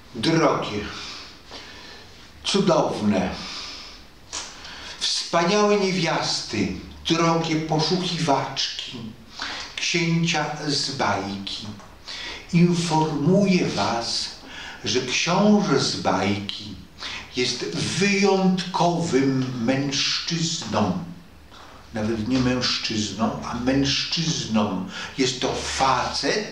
Drogie, cudowne, wspaniałe niewiasty, drogie poszukiwaczki księcia z bajki, informuję was, że książę z bajki jest wyjątkowym mężczyzną. Nawet nie mężczyzną, a mężczyzną. Jest to facet,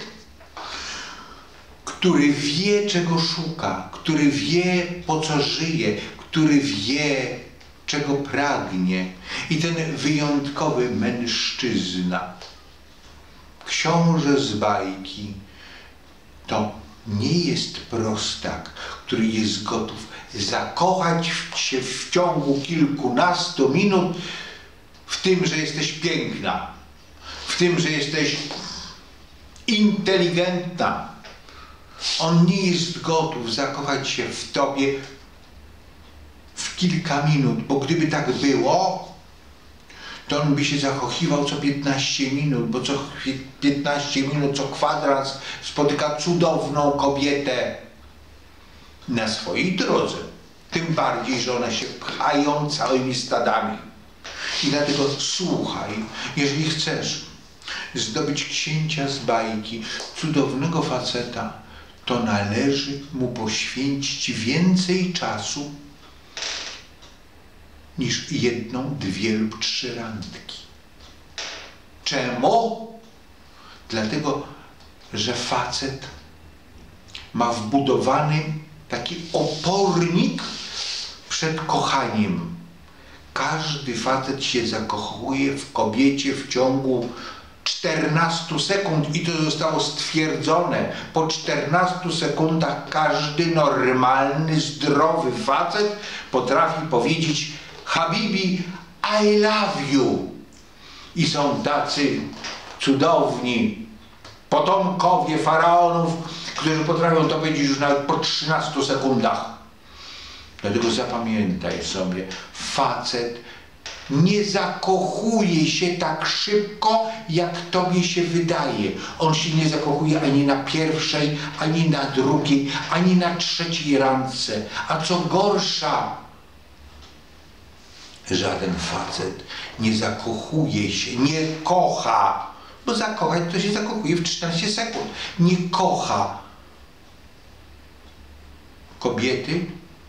który wie, czego szuka, który wie, po co żyje, który wie, czego pragnie. I ten wyjątkowy mężczyzna, książę z bajki, to nie jest prostak, który jest gotów zakochać się w ciągu kilkunastu minut w tym, że jesteś piękna, w tym, że jesteś inteligentna. On nie jest gotów zakochać się w tobie w kilka minut, bo gdyby tak było, to on by się zakochiwał co 15 minut, bo co 15 minut, co kwadrans spotyka cudowną kobietę na swojej drodze. Tym bardziej, że one się pchają całymi stadami. I dlatego słuchaj, jeżeli chcesz zdobyć księcia z bajki, cudownego faceta, to należy mu poświęcić więcej czasu niż 1, 2 lub 3 randki. Czemu? Dlatego, że facet ma wbudowany taki opornik przed kochaniem. Każdy facet się zakochuje w kobiecie w ciągu 14 sekund i to zostało stwierdzone. Po 14 sekundach każdy normalny, zdrowy facet potrafi powiedzieć: Habibi, I love you. I są tacy cudowni potomkowie faraonów, którzy potrafią to powiedzieć już nawet po 13 sekundach. Dlatego zapamiętaj sobie, facet nie zakochuje się tak szybko, jak tobie się wydaje. On się nie zakochuje ani na pierwszej, ani na drugiej, ani na trzeciej randce. A co gorsza, żaden facet nie zakochuje się, nie kocha, bo zakochać to się zakochuje w 14 sekund. Nie kocha kobiety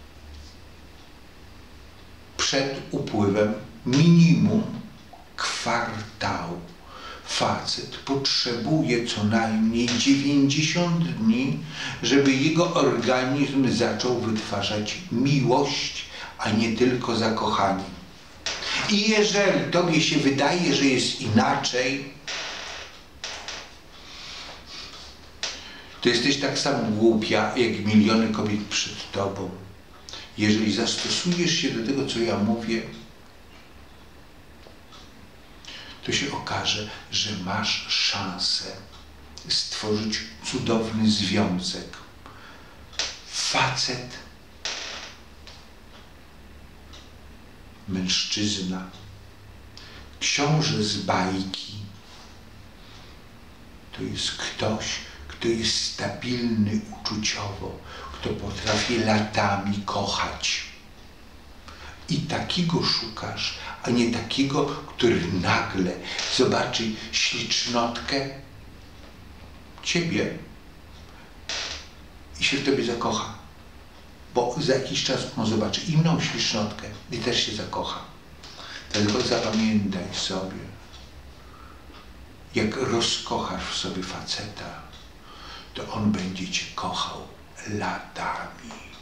przed upływem minimum kwartału. Facet potrzebuje co najmniej 90 dni, żeby jego organizm zaczął wytwarzać miłość, a nie tylko zakochanie. I jeżeli tobie się wydaje, że jest inaczej, to jesteś tak samo głupia, jak miliony kobiet przed tobą. Jeżeli zastosujesz się do tego, co ja mówię, to się okaże, że masz szansę stworzyć cudowny związek. Facet, mężczyzna, książę z bajki to jest ktoś, kto jest stabilny uczuciowo, kto potrafi latami kochać. I takiego szukasz, a nie takiego, który nagle zobaczy ślicznotkę ciebie i się w tobie zakocha. Bo za jakiś czas on zobaczy inną ślicznotkę i też się zakocha. Dlatego zapamiętaj sobie, jak rozkochasz w sobie faceta, to on będzie cię kochał latami.